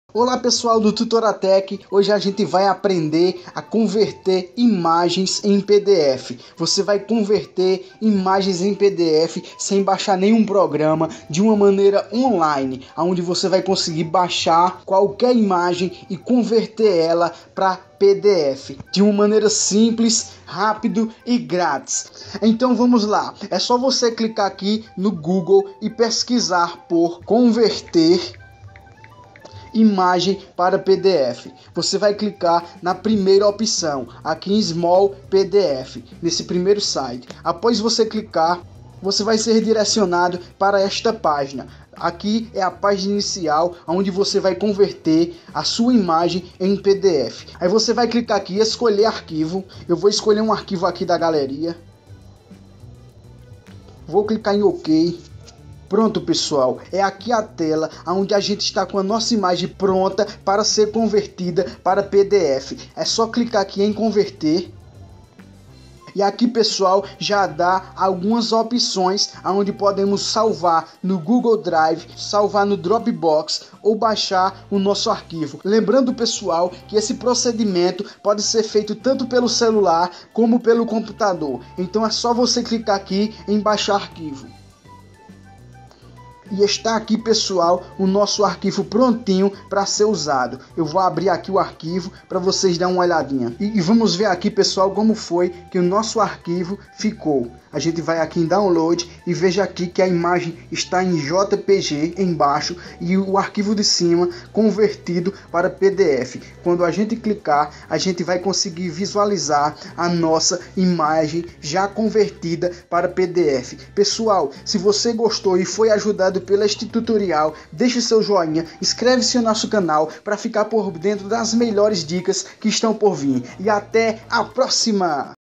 Olá pessoal do Tutoratec, hoje a gente vai aprender a converter imagens em PDF. Você vai converter imagens em PDF sem baixar nenhum programa, de uma maneira online, onde você vai conseguir baixar qualquer imagem e converter ela para PDF, de uma maneira simples, rápido e grátis. Então vamos lá, é só você clicar aqui no Google e pesquisar por converter imagem para PDF. Você vai clicar na primeira opção, aqui em Small PDF, nesse primeiro site. Após você clicar, você vai ser direcionado para esta página. Aqui é a página inicial, onde você vai converter a sua imagem em PDF. Aí você vai clicar aqui e escolher arquivo. Eu vou escolher um arquivo aqui da galeria. Vou clicar em OK. Pronto pessoal, é aqui a tela onde a gente está com a nossa imagem pronta para ser convertida para PDF. É só clicar aqui em converter. E aqui pessoal, já dá algumas opções onde podemos salvar no Google Drive, salvar no Dropbox ou baixar o nosso arquivo. Lembrando pessoal que esse procedimento pode ser feito tanto pelo celular como pelo computador. Então é só você clicar aqui em baixar arquivo. E está aqui pessoal o nosso arquivo prontinho para ser usado. Eu vou abrir aqui o arquivo para vocês darem uma olhadinha. E vamos ver aqui pessoal como foi que o nosso arquivo ficou. A gente vai aqui em download e veja aqui que a imagem está em JPG embaixo e o arquivo de cima convertido para PDF. Quando a gente clicar, a gente vai conseguir visualizar a nossa imagem já convertida para PDF. Pessoal, se você gostou e foi ajudado pelo este tutorial, deixe seu joinha, inscreve-se no nosso canal para ficar por dentro das melhores dicas que estão por vir. E até a próxima!